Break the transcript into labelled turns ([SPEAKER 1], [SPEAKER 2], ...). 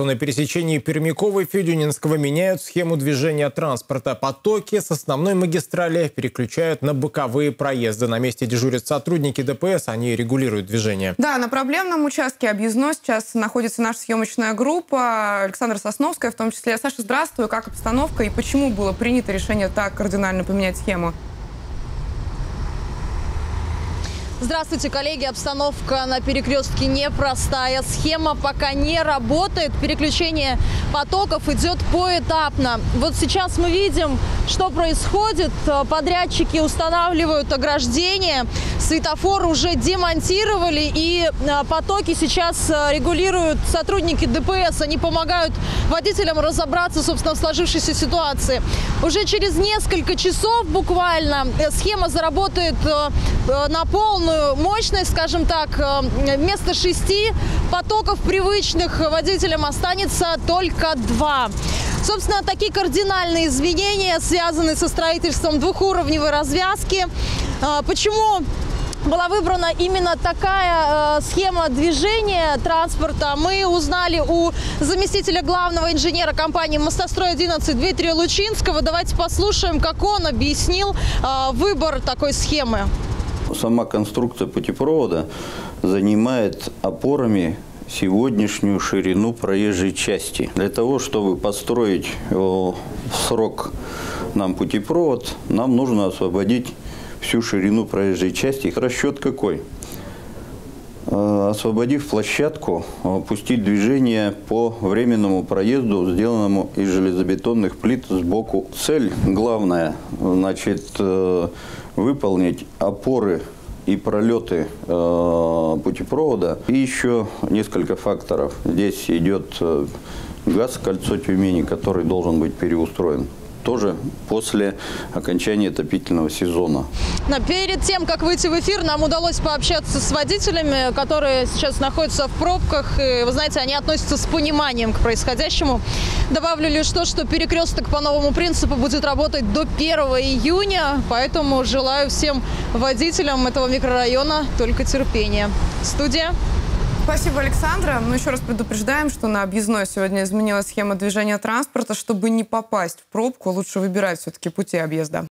[SPEAKER 1] что на пересечении Пермякова и Федюнинского меняют схему движения транспорта. Потоки с основной магистрали переключают на боковые проезды. На месте дежурят сотрудники ДПС, они регулируют движение.
[SPEAKER 2] Да, на проблемном участке объездной сейчас находится наша съемочная группа. Александра Сосновская в том числе. Саша, здравствуй. Как обстановка и почему было принято решение так кардинально поменять схему?
[SPEAKER 3] Здравствуйте, коллеги. Обстановка на перекрестке непростая. Схема пока не работает. Переключение потоков идет поэтапно. Вот сейчас мы видим, что происходит. Подрядчики устанавливают ограждение. Светофор уже демонтировали. И потоки сейчас регулируют сотрудники ДПС. Они помогают водителям разобраться, собственно, в сложившейся ситуации. Уже через несколько часов буквально схема заработает на полную мощность, скажем так. Вместо 6 потоков привычных водителям останется только 2. Собственно, такие кардинальные изменения связаны со строительством двухуровневой развязки. Почему была выбрана именно такая схема движения транспорта, мы узнали у заместителя главного инженера компании «Мостострой-11» Дмитрия Лучинского. Давайте послушаем, как он объяснил выбор такой схемы.
[SPEAKER 4] Сама конструкция путепровода занимает опорами сегодняшнюю ширину проезжей части. Для того, чтобы построить в срок нам путепровод, нам нужно освободить всю ширину проезжей части. Их расчет какой? Освободив площадку, пустить движение по временному проезду, сделанному из железобетонных плит сбоку. Цель главная, значит, выполнить опоры и пролеты путепровода. И еще несколько факторов. Здесь идет газ «Кольцо Тюмени», который должен быть переустроен тоже после окончания отопительного сезона.
[SPEAKER 3] Но перед тем, как выйти в эфир, нам удалось пообщаться с водителями, которые сейчас находятся в пробках. И, вы знаете, они относятся с пониманием к происходящему. Добавлю лишь то, что перекресток по новому принципу будет работать до 1 июня. Поэтому желаю всем водителям этого микрорайона только терпения. Студия.
[SPEAKER 2] Спасибо, Александра. Но еще раз предупреждаем, что на объездной сегодня изменилась схема движения транспорта. Чтобы не попасть в пробку, лучше выбирать все-таки пути объезда.